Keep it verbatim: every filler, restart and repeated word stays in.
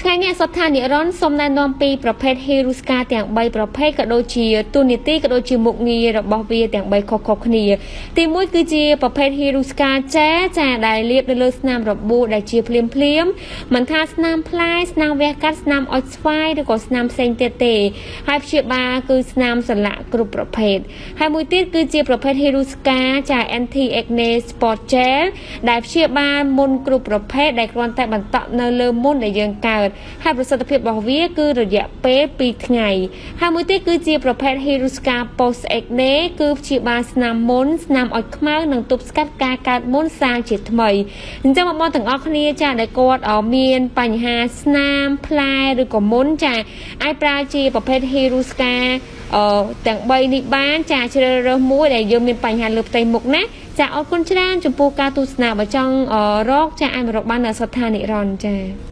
ថ្ងៃនេះសត្វថានិរនសូមណែនាំពីប្រភេទ Hiruska ទាំងបីប្រភេទក៏ដូចជាទូនីតិក៏ដូចជាមុខងាររបស់វាទាំងបីខុសៗគ្នាទីមួយគឺជាប្រភេទ Hiruska ចាចាដែលលាបនៅលើស្នាមរបួសដែលជាភ្លាមភ្លាមមិនថាស្នាមផ្លែស្នាមវះកាត់ស្នាមអុចស្វាយឬក៏ស្នាមផ្សេងទៀតទេហើយព្យាបាលគឺស្នាមសន្លាក់គ្រប់ប្រភេទហើយមួយទៀតគឺជាប្រភេទ Hiruska ចា Anti Acne Spot Gel ដែលព្យាបាលមុនគ្រប់ប្រភេទដែលគ្រាន់តែបន្តនៅលើមុនដែលយើងកើតហើយប្រសិទ្ធភាពរបស់វាគឺរយៈពេលពីរថ្ងៃហើយមួយទៀតគឺជាប្រភេទ Hiruska Post Acne គឺព្យាបាលស្នាមមុនស្នាមអុចខ្មៅនិងទប់ស្កាត់ការកើតមុនសាលជាថ្មីអញ្ចឹងបងប្អូនទាំងអស់គ្នាចាដែលគាត់មានបញ្ហាស្នាមផ្លែឬក៏មុនចាអាចប្រើជាប្រភេទ Hiruska អឺទាំងបីនេះបានចាជ្រើសរើសមួយដែលយើងមានបញ្ហាលើផ្ទៃមុខណាចាអរគុណច្រើនចំពោះការទស្សនាបើចង់រកចាអាចមករកបាននៅសត្វថានិរន្តរ៍ចា